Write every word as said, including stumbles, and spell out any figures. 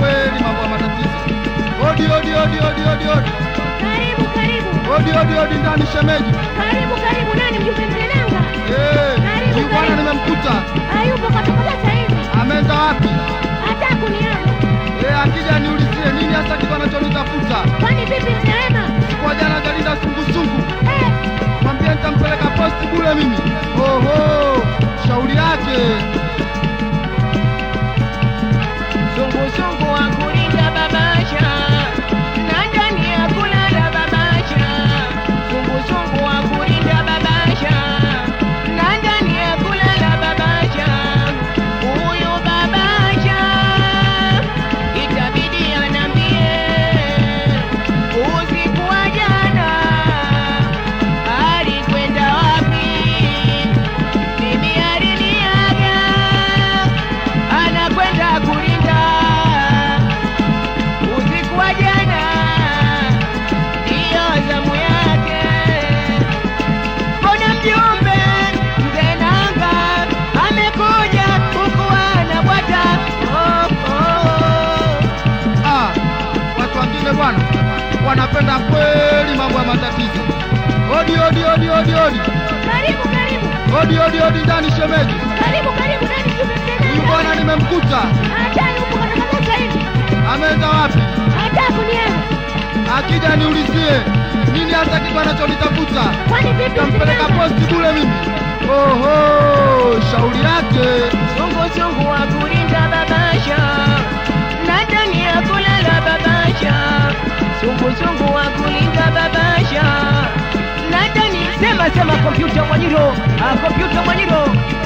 kweli mambo ya matatizo. Odi odi odi odi odi odi. Karibu karibu. Odi odi odi ndani shemeji. Karibu karibu nani mjumbe MNANDA? Eh. Huyu bwana nimemkuta. Hayupo katoka sasa hivi. Ameenda wapi? Hata kuniona. Eh, akija niulizie nini hasa kitu anachonitafuta. Kwani vipi mtaema? Kwa jana jalinda sungu-sungu. Eh. Mwambie nitampeleka posti bure mimi. Oho, shauri yake. Sungu-sungu wa kulinda babasha, na ndani ya kulala babasha. Sungu-sungu wa kulinda babasha, na ndani ya kulala babasha. Huyu babasha itabidi anambie usiku wa jana alikwenda wapi. Mimi aliniaga anakwenda kulinda usiku wa jana, ndiyo zamu yake. Mbona mjumbe mzee Namba amekuja huku anabwata? Oh, oh. Ah, watu wengine bwana wanapenda kweli mambo ya matatizo. Odi odi odi odi odi. Karibu karibu. Odi odi odi ndani shemeji. Karibu karibu nani mjumbe MNANDA? Huyu bwana nimemkuta. Hata yupo katoka sasa hivi. Ameenda wapi? Hata kuniona. Akija niulizie nini hasa kitu anachonitafuta. Kwani vipi Nitampeleka mtaema? posti bure mimi. Oho, shauri yake. Sungu-sungu wa kulinda babasha, na ndani ya kulala babasha. Sungu-sungu wa kulinda babasha, na ndani. Sema sema kompyuta Mwanyiro, ah kompyuta Mwanyiro.